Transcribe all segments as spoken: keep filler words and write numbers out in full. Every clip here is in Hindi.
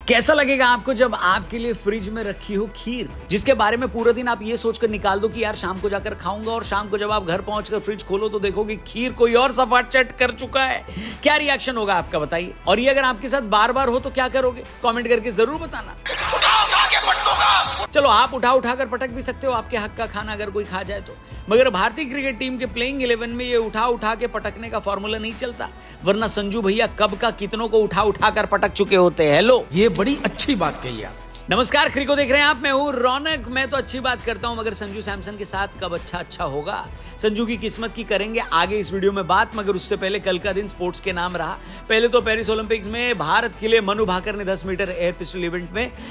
कैसा लगेगा आपको जब आपके लिए फ्रिज में रखी हो खीर, जिसके बारे में पूरा दिन आप ये सोचकर निकाल दो कि यार शाम को जाकर खाऊंगा, और शाम को जब आप घर पहुंचकर फ्रिज खोलो तो देखोगे खीर कोई और सफाट चट कर चुका है। क्या रिएक्शन होगा आपका, बताइए। और ये अगर आपके साथ बार बार हो तो क्या करोगे, कमेंट करके जरूर बताना। चलो आप उठा उठा कर पटक भी सकते हो, आपके हक का खाना अगर कोई खा जाए तो, मगर भारतीय क्रिकेट टीम के प्लेइंग इलेवन में ये उठा उठा के पटकने का फॉर्मूला नहीं चलता, वरना संजू भैया कब का कितनों को उठा उठा कर पटक चुके होते हैं। हेलो, ये बड़ी अच्छी बात कही आप। नमस्कार, क्रिको देख रहे हैं आप, मैं हूं रौनक। मैं तो अच्छी बात करता हूं, मगर संजू सैमसन के साथ कब अच्छा अच्छा होगा, संजू की किस्मत की करेंगे आगे इस वीडियो में बात। मगर उससे पहले कल का दिन स्पोर्ट्स के नाम रहा। पहले तो पेरिस ओलंपिक्स में भारत के लिए मनु भाकर ने दस मीटर एयर पिस्टल इवेंट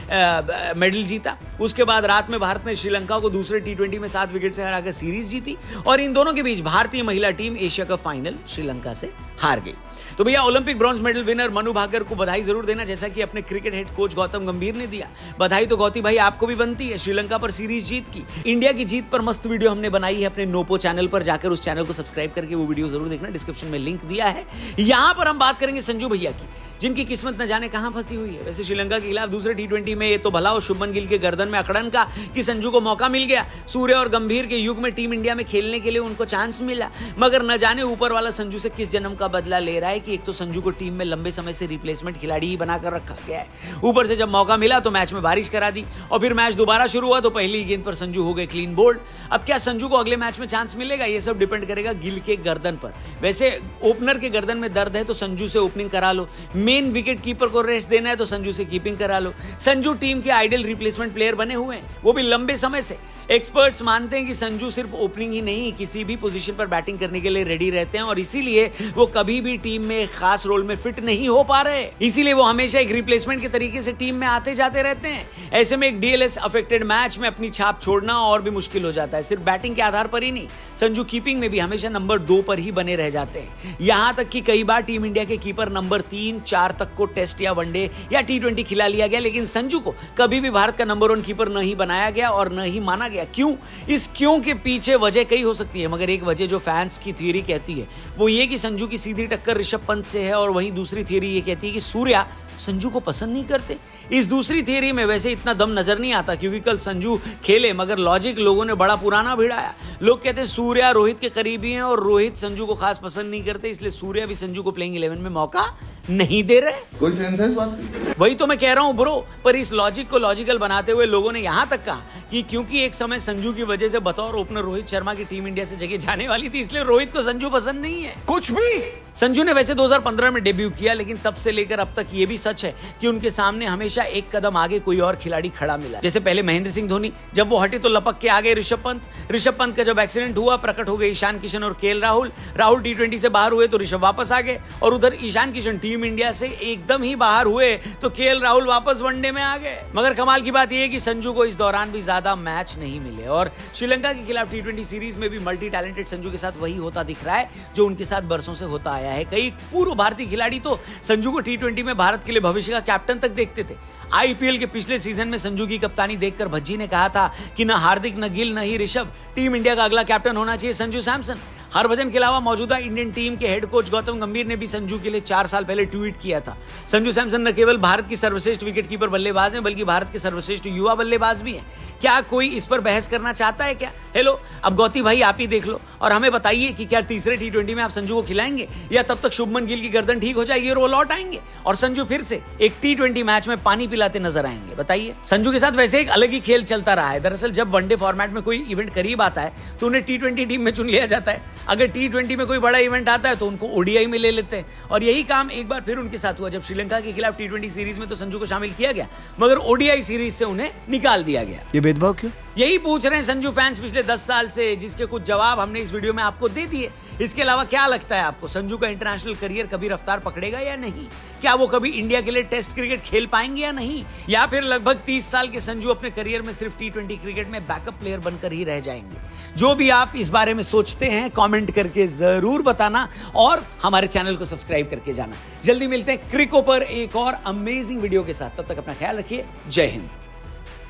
में मेडल जीता। उसके बाद रात में भारत ने श्रीलंका को दूसरे टी ट्वेंटी में सात विकेट से हराकर सीरीज जीती, और इन दोनों के बीच भारतीय महिला team Asia cup final Sri Lanka से हार गई। तो भैया Olympic bronze medal winner Manu Bhaker को बधाई जरूर देना, जैसा कि अपने cricket head coach Gautam Gambhir ने दिया। बधाई तो गौती भाई आपको भी बनती है श्रीलंका पर सीरीज जीत की। इंडिया की जीत पर मस्त वीडियो हमने बनाई है अपने नोपो चैनल पर, जाकर उस चैनल को सब्सक्राइब करके वो वीडियो जरूर देखना, डिस्क्रिप्शन में लिंक दिया है। यहां पर हम बात करेंगे संजू भैया की, जिनकी किस्मत न जाने कहां फंसी हुई है। वैसे श्रीलंका के खिलाफ दूसरे टी ट्वेंटी में ये तो भला हो शुभमन गिल के गर्दन में अकड़न का कि संजू को मौका मिल गया, सूर्य और गंभीर के युग में टीम इंडिया में खेलने के लिए उनको चांस मिला, मगर न जाने ऊपर वाला संजू से किस जन्म का बदला ले रहा है कि एक तो संजू को टीम में लंबे समय से रिप्लेसमेंट खिलाड़ी ही बनाकर रखा गया है, ऊपर से जब मौका मिला तो मैच में बारिश करा दी, और फिर मैच दोबारा शुरू हुआ तो पहली गेंद पर संजू हो गए क्लीन बोल्ड। अब क्या संजू को अगले मैच में चांस मिलेगा, ये सब डिपेंड करेगा गिल के गर्दन पर। वैसे ओपनर के गर्दन में दर्द है तो संजू से ओपनिंग करा लो, मेन विकेट कीपर को रेस्ट देना है तो संजू से कीपिंग करा लो। संजू टीम के आइडियल रिप्लेसमेंट प्लेयर बने हुए हैं, वो भी लंबे समय से। एक्सपर्ट्स मानते हैं कि संजू सिर्फ ओपनिंग ही नहीं, किसी भी पोजीशन पर बैटिंग करने के लिए रेडी रहते हैं, और इसीलिए वो कभी भी टीम में एक खास रोल में फिट नहीं हो पा रहे, इसीलिए वो हमेशा एक रिप्लेसमेंट के तरीके से टीम में आते जाते रहते हैं। ऐसे में एक डीएलएस अफेक्टेड मैच में अपनी छाप छोड़ना और भी मुश्किल हो जाता है। सिर्फ बैटिंग के आधार पर ही नहीं, संजू कीपिंग में भी हमेशा नंबर दो पर ही बने रह जाते हैं। यहां तक कि कई बार टीम इंडिया के कीपर नंबर तीन चार तक को टेस्ट या वनडे या टी ट्वेंटी खिला लिया गया, लेकिन संजू को कभी भी भारत का नंबर वन कीपर न ही बनाया गया और न ही माना गया। क्यों? इस क्यों के पीछे वजह कई हो सकती है, मगर एक वजह जो फैंस की थ्योरी कहती है वो ये कि संजू की सीधी टक्कर ऋषभ पंत से है, और वहीं दूसरी थ्योरी ये कहती है कि सूर्या संजू को पसंद नहीं करते। इस दूसरी थियरी में वैसे इतना दम नजर नहीं आता, क्योंकि कल संजू खेले, मगर लॉजिक लोगों ने बड़ा पुराना भिड़ाया। लोग कहते हैं सूर्या रोहित के करीबी हैं और रोहित संजू को खास पसंद नहीं करते, इसलिए सूर्या भी संजू को प्लेइंग इलेवन में मौका नहीं दे रहे। कोई सेंस है इस बात की? वही तो मैं कह रहा हूं ब्रो, पर इस लॉजिक को लॉजिकल बनाते हुए लोगों ने यहां तक कहा कि क्योंकि एक समय संजू की वजह से बतौर ओपनर रोहित शर्मा की टीम इंडिया से जगह जाने वाली थी, इसलिए रोहित को संजू पसंद नहीं है। कुछ भी संजू ने वैसे दो हज़ार पंद्रह में डेब्यू किया, लेकिन तब से लेकर अब तक ये भी सच है कि उनके सामने हमेशा एक कदम आगे कोई और खिलाड़ी खड़ा मिला। जैसे पहले महेंद्र सिंह धोनी, जब वो हटे तो लपक के आ गए ऋषभ पंत। ऋषभ पंत का जब एक्सीडेंट हुआ, प्रकट हो गए ईशान किशन और KL Rahul. Rahul T twenty से बाहर हुए तो ऋषभ वापस आ गए, और उधर ईशान किशन टीम इंडिया से एकदम ही बाहर हुए तो केएल राहुल वापस वनडे में आ गए। मगर कमाल की बात यह है कि संजू को इस दौरान भी ज्यादा मैच नहीं मिले, और श्रीलंका के खिलाफ टी ट्वेंटी सीरीज में भी मल्टी टैलेंटेड संजू के साथ वही होता दिख रहा है जो उनके साथ बरसों से होता आया है। कई पूर्व भारतीय खिलाड़ी तो संजू को टी ट्वेंटी में भारत के लिए भविष्य का कैप्टन तक देखते थे। आईपीएल के पिछले सीजन में संजू की कप्तानी देखकर भज्जी ने कहा था कि न हार्दिक, न गिल, न ही ऋषभ, टीम इंडिया का अगला कैप्टन होना चाहिए संजू सैमसन। हरभजन के अलावा मौजूदा इंडियन टीम के हेड कोच गौतम गंभीर ने भी संजू के लिए चार साल पहले ट्वीट किया था। संजू सैमसन न केवल भारत की सर्वश्रेष्ठ विकेटकीपर बल्लेबाज हैं, बल्कि भारत के सर्वश्रेष्ठ युवा बल्लेबाज भी हैं। क्या कोई इस पर बहस करना चाहता है क्या? हेलो, अब गौती भाई आप ही देख लो और हमें बताइए कि क्या तीसरे टी ट्वेंटी में आप संजू को खिलाएंगे, या तब तक शुभमन गिल की गर्दन ठीक हो जाएगी और वो लौट आएंगे और संजू फिर से एक टी ट्वेंटी मैच में पानी पिलाते नजर आएंगे? बताइए। संजू के साथ वैसे एक अलग ही खेल चलता रहा है। दरअसल जब वनडे फॉर्मेट में कोई इवेंट करीब आता है तो उन्हें टी ट्वेंटी टीम में चुन लिया जाता है। अगर टी ट्वेंटी में कोई बड़ा इवेंट आता है तो उनको ओडीआई में ले लेते हैं, और यही काम एक बार फिर उनके साथ हुआ जब श्रीलंका के खिलाफ टी ट्वेंटी सीरीज में तो संजू को शामिल किया गया, मगर ओडीआई सीरीज से उन्हें निकाल दिया गया। ये भेदभाव क्यों? यही पूछ रहे हैं संजू फैंस पिछले दस साल से, जिसके कुछ जवाब हमने इस वीडियो में आपको दे दिए। इसके अलावा क्या लगता है आपको, संजू का इंटरनेशनल करियर कभी रफ्तार पकड़ेगा या नहीं? क्या वो कभी इंडिया के लिए टेस्ट क्रिकेट खेल पाएंगे या नहीं? या फिर लगभग तीस साल के संजू अपने करियर में सिर्फ टी ट्वेंटी क्रिकेट में बैकअप प्लेयर बनकर ही रह जाएंगे? जो भी आप इस बारे में सोचते हैं कमेंट करके जरूर बताना, और हमारे चैनल को सब्सक्राइब करके जाना। जल्दी मिलते हैं क्रिको पर एक और अमेजिंग वीडियो के साथ, तब तक अपना ख्याल रखिए। जय हिंद।